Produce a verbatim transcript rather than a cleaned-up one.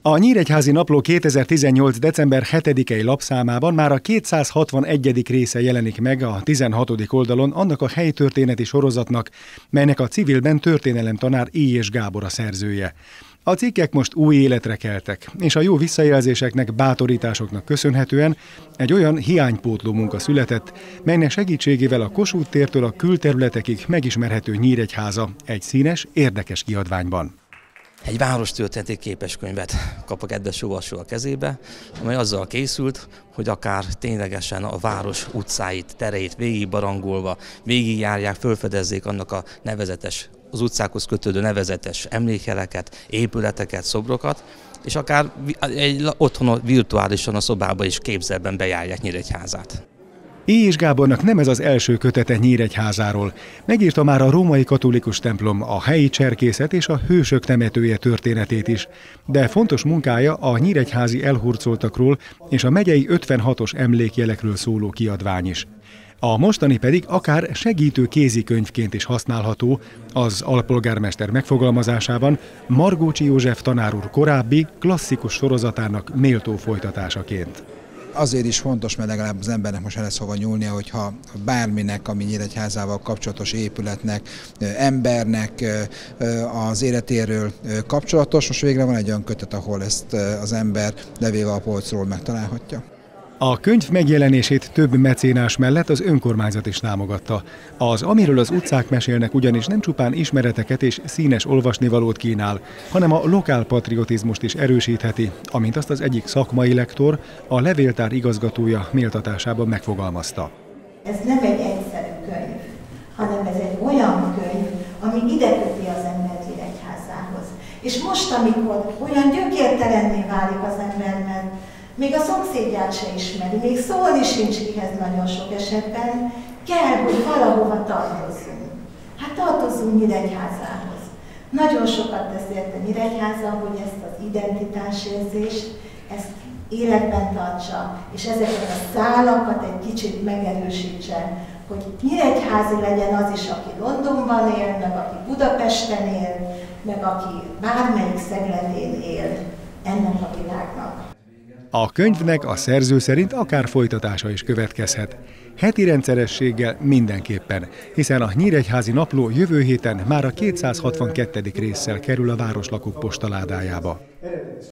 A Nyíregyházi Napló kétezer-tizennyolc. december hetedikei lapszámában már a kétszázhatvanegyedik része jelenik meg a tizenhatodik oldalon annak a helytörténeti sorozatnak, melynek a Civilben történelemtanár Élyes Gábor a szerzője. A cikkek most új életre keltek, és a jó visszajelzéseknek, bátorításoknak köszönhetően egy olyan hiánypótló munka született, melynek segítségével a Kossuth tértől a külterületekig megismerhető Nyíregyháza egy színes, érdekes kiadványban. Egy várostörténeti képeskönyvet kap a kedves olvasó a kezébe, amely azzal készült, hogy akár ténylegesen a város utcáit, tereit végigbarangolva, végigjárják, felfedezzék annak a nevezetes, az utcákhoz kötődő nevezetes emlékjeleket, épületeket, szobrokat, és akár egy otthon virtuálisan a szobába is képzelben bejárják Nyíregyházát. Élyes Gábornak nem ez az első kötete Nyíregyházáról. Megírta már a római katolikus templom, a helyi cserkészet és a hősök temetője történetét is. De fontos munkája a nyíregyházi elhurcoltakról és a megyei ötvenhatos emlékjelekről szóló kiadvány is. A mostani pedig akár segítő kézikönyvként is használható, az alpolgármester megfogalmazásában Margócsi József tanár úr korábbi, klasszikus sorozatának méltó folytatásaként. Azért is fontos, mert legalább az embernek most el lesz hova nyúlnia, hogyha bárminek, ami Nyíregyházával kapcsolatos épületnek, embernek az életéről kapcsolatos, most végre van egy olyan kötet, ahol ezt az ember levéve a polcról megtalálhatja. A könyv megjelenését több mecénás mellett az önkormányzat is támogatta. Az Amiről az utcák mesélnek ugyanis nem csupán ismereteket és színes olvasnivalót kínál, hanem a lokálpatriotizmust is erősítheti, amint azt az egyik szakmai lektor, a levéltár igazgatója méltatásában megfogalmazta. Ez nem egy egyszerű könyv, hanem ez egy olyan könyv, ami ide köti az embert Nyíregyházához. És most, amikor olyan gyökértelenné válik az ember, mert még a szomszédját se ismeri, még szólni sincs kihez nagyon sok esetben, kell, hogy valahova tartozzunk. Hát tartozzunk Nyíregyházához. Nagyon sokat tesz érte Nyíregyháza, hogy ezt az identitásérzést, ezt életben tartsa, és ezeket a szálakat egy kicsit megerősítse, hogy nyíregyházi legyen az is, aki Londonban él, meg aki Budapesten él, meg aki bármelyik szegletén él ennek a világnak. A könyvnek a szerző szerint akár folytatása is következhet. Heti rendszerességgel mindenképpen, hiszen a Nyíregyházi Napló jövő héten már a kétszázhatvankettedik résszel kerül a városlakók postaládájába.